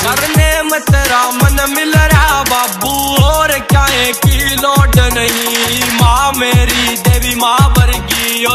करने में तेरा मन मिल रहा बाबू, और क्या है की लोड नहीं। माँ मेरी देवी माँ